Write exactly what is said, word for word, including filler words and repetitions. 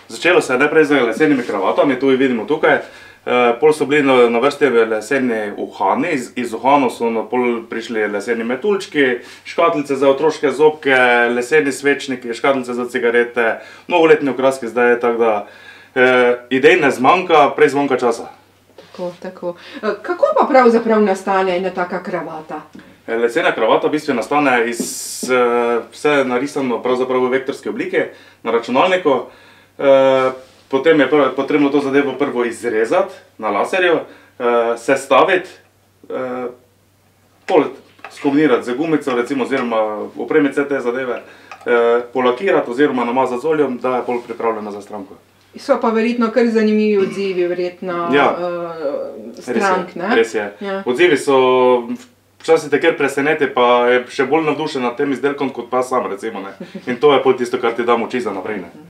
Začelo se je najprej z lesenimi kravatami, tu jih vidimo tukaj. Pol so bili na vrsti leseni uhani, iz uhanov so pol prišli leseni metuljčki, škatlice za otroške zobke, leseni svečniki, škatlice za cigarete, novoletni okraski zdaj, tako da idej ne zmanjka, prej zmanjka časa. Tako, tako. Kako pa pravzaprav nastane ena taka kravata? Lesena kravata v bistvu nastane iz vse narisano pravzaprav v vektorski obliki na računalniku. Potem je potrebno to zadevo prvo izrezati na laserju, sestaviti, pol skombinirati z gumico, recimo, oziroma opremiti vse te zadeve, polakirati oziroma namazati z oljem, da je pol pripravljena za stranko. So pa verjetno kar zanimivi odzivi, verjetno strank, ne? Res je. Odzivi so, včasih te kar preseneti, pa je še bolj navdušen nad tem izdelkom kot pa sam, recimo, ne. In to je pol tisto, kar ti da moči za naprej, ne.